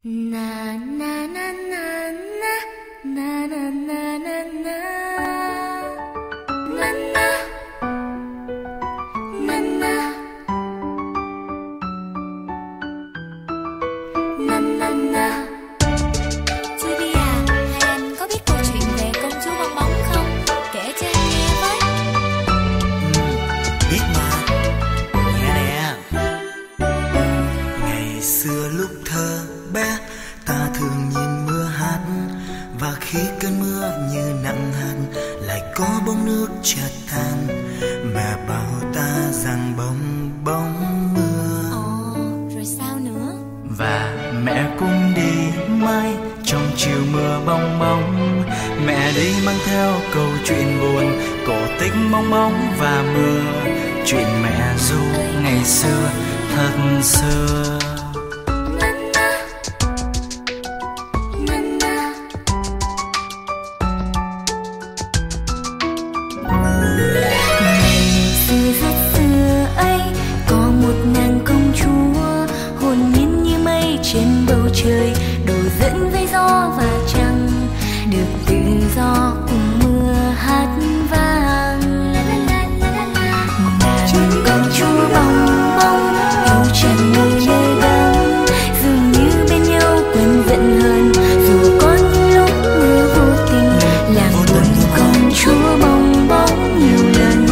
Na na na na na na na na na na na na na na na na na. Julia, hai anh có biết câu chuyện về công chúa bong bóng không? Kể cho em nghe với. Biết mà, nghe nè. Ngày xưa lúc thơ bé, ta thường nhìn mưa hát, và khi cơn mưa như nặng hạt lại có bông nước chợt tan. Mẹ bảo ta rằng bong bóng mưa. Ồ, rồi sao nữa? Và mẹ cũng đi mãi trong chiều mưa bong bóng. Mẹ đi mang theo câu chuyện buồn, cổ tích bong bóng và mưa. Chuyện mẹ ru ngày xưa thật xưa. Trên bầu trời đổ dẫn với gió và trăng, được tự do cùng mưa hát vang. Nàng công chúa bong bóng yêu tràn ngây nơi đắng, dường như bên nhau quên giận hơn, dù có những lúc mưa vô tình làm buồn công chúa bong bóng nhiều lần.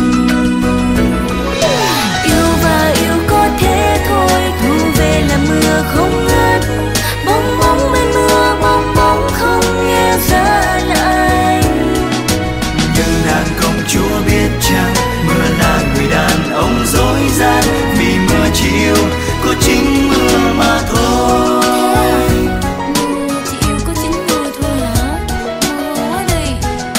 Yêu và yêu có thế thôi, thu về là mưa không ngớt. Bong bóng bên mưa, bong bóng không nghe giá lạnh. Nhưng nàng công chúa biết chăng, mưa là người đàn ông dối gian, vì mưa chỉ yêu có chính mưa mà thôi. Mưa chỉ yêu có chính mưa thôi hả? Quá đi.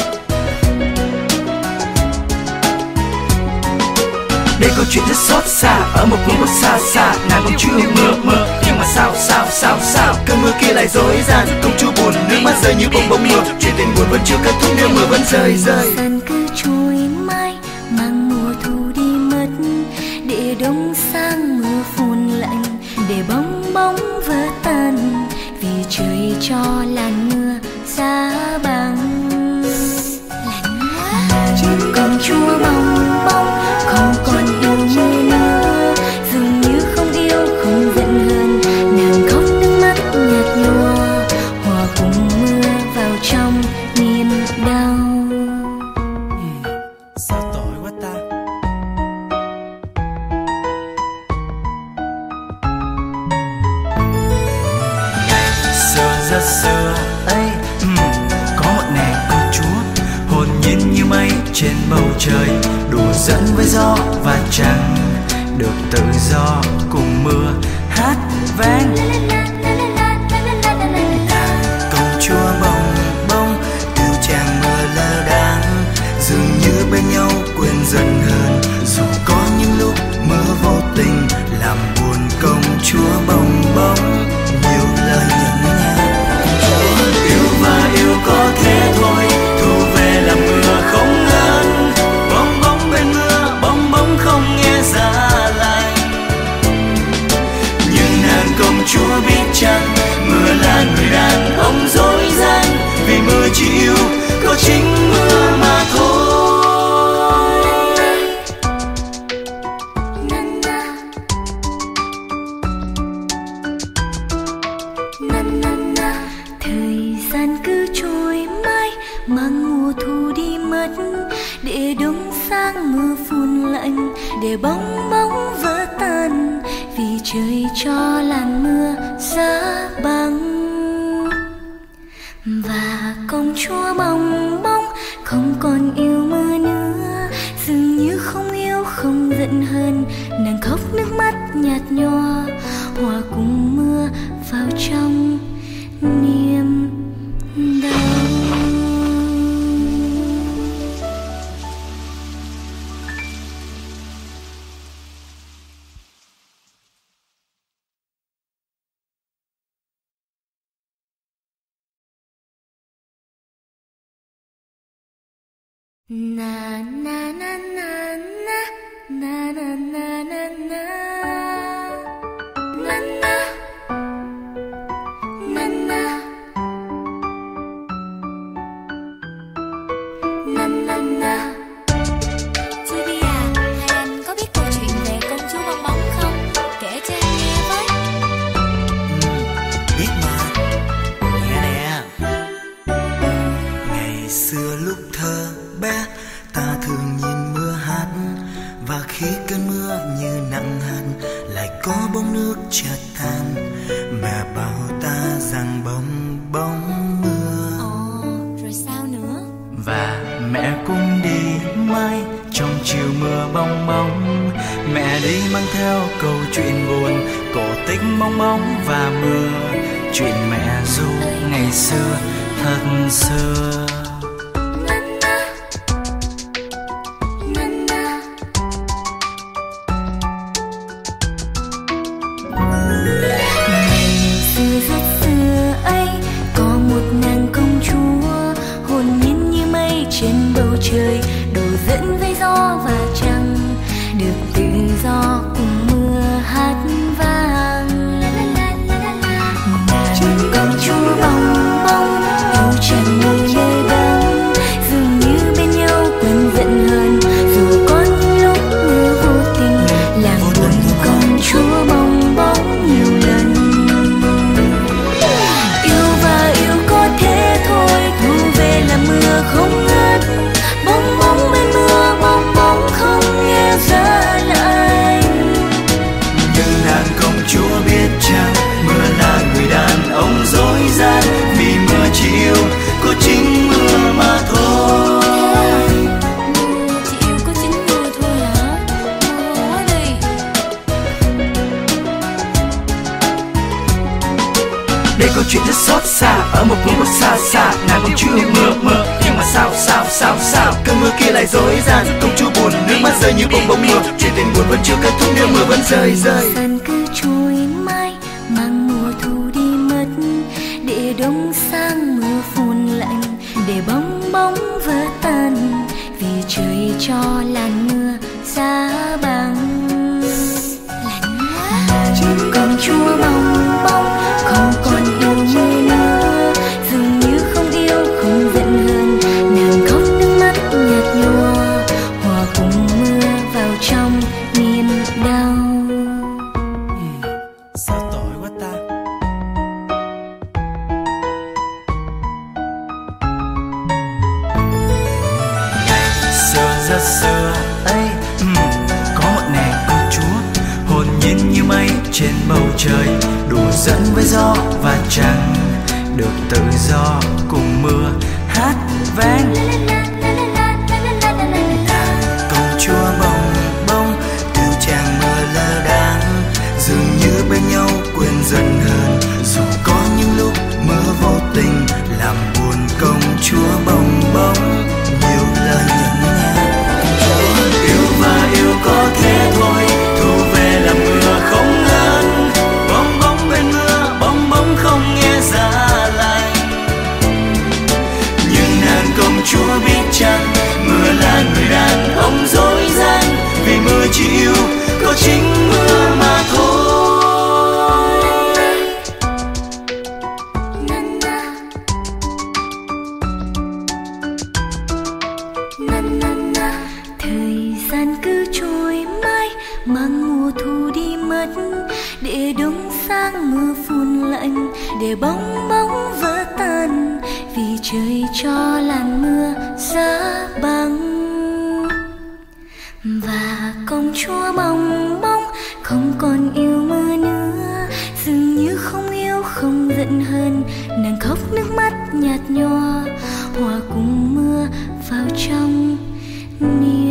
Đây câu chuyện rất xót xa, ở một vùng đất xa xa, nàng công chúa yêu mưa. Nhưng mà sao cơn mưa kia lại dối gian, công chúa buồn nước mắt rơi như bông bóng mưa. Chuyện tình buồn vẫn chưa kết thúc nếu mưa vẫn rơi. Dần cứ trôi mãi mang mùa thu đi mất, để đông sang mưa phùn lạnh, để bong bóng vỡ tan, vì trời cho làn mưa giá băng. Công chúa bong bóng không còn yêu mưa nữa, dường như không yêu không giận hơn, nàng khóc nước mắt nhạt nhòa, hòa cùng mưa vào trong niềm đau. Sao tội quá ta. Ngày xưa rất xưa ấy, có một nàng công chúa hồn nhiên như mây trên bầu trời, đùa giỡn với gió và trăng, được tự do cùng mưa hát vang. Công chúa bong bóng yêu chàng mưa lơ đãng, dường như bên nhau quên dần hơn, dù có những lúc mưa vô tình làm buồn công chúa bong bóng nhiều lời nhận nhau. Yêu và yêu có thế thôi, thu về là mưa không ngớt. Bong bóng bên mưa, bong bóng không nghe giá lạnh. Nhưng nàng công chúa biết chăng, mưa là người đàn ông dối gian, vì mưa chỉ yêu có chính mưa mà thôi. Thời gian cứ trôi mãi mang mùa thu đi mất, để đông sang mưa phùn lạnh, để bong bóng vỡ tan, vì trời cho làn mưa giá băng. Và công chúa bong bóng không còn yêu mưa nữa, dường như không yêu không giận hơn, nàng khóc nước mắt nhạt nhòa, hòa cùng mưa vào trong niềm đau. Na na na na na na na na na na na na bóng mưa. Rồi sao nữa? Và mẹ cũng đi mãi trong chiều mưa bong bóng. Mẹ đi mang theo câu chuyện buồn, cổ tích bong bóng và mưa. Chuyện mẹ ru ngày xưa thật xưa. Trên bầu trời đổ dẫn với gió và trăng, được tự do cùng mưa hát vang. Nàng công chúa bong bóng yêu chàng người nơi đắng, dường như bên nhau quên giận hờn, dù có những lúc mưa vô tình làm buồn công chúa bong bóng nhiều lần. Yêu và yêu có thế thôi, thu về là mưa không ngớt. Bong bóng bên mưa, bong bóng không nghe giá lạnh. Nhưng nàng công chúa biết chăng, mưa là người đàn ông dối gian, vì mưa chỉ yêu có chính mưa mà thôi. Mưa chỉ yêu có chính mưa thôi hả? Quá đi. Đây câu chuyện rất xót xa ở một vùng đất xa xa. Nàng công chúa yêu mưa nhưng mà sao cơn mưa kia lại dối gian. Công chúa buồn nước mắt rơi như bông bóng mưa, chuyện tình buồn vẫn chưa kết thúc nếu mưa vẫn rơi. Dần cứ trôi mãi mang mùa thu đi mất, để đông sang mưa phùn lạnh, để bong bóng vỡ tan, vì trời cho làn mưa giá băng. Lạnh công chúa bong bóng không còn yêu mưa nữa, dường như không yêu không giận hơn. Nàng khóc nước mắt nhạt nhòa, hòa cùng mưa vào trong niềm đau. Sao tội quá ta. Ngày xưa rất xưa ấy, có một nàng công chúa hồn nhiên như mây trên bầu trời, đùa dẫn với gió và trăng, được tự do cùng mưa hát vang. Công chúa bong bóng từ chàng mưa lơ đãng, dường như bên nhau quên dần hơn, dù có những lúc mưa vô tình làm buồn công chúa bong bóng nhiều lời nhận nhau. Yêu và yêu có thế thôi, thu về là mưa không ngớt. Bong bóng bên mưa, bong bóng không nghe giá lạnh. Nhưng nàng công chúa biết chăng, mưa là người đàn ông dối gian, vì mưa chỉ yêu có chính mưa mà thôi. Thời gian cứ trôi mãi mang mùa thu đi mất, để đông sang mưa phùn lạnh, để bong bóng vỡ tan, vì trời cho làn mưa giá băng. Và công chúa bong bóng không còn yêu mưa nữa, dường như không yêu không giận hơn. Nàng khóc nước mắt nhạt nhòa, hòa cùng mưa vào trong niềm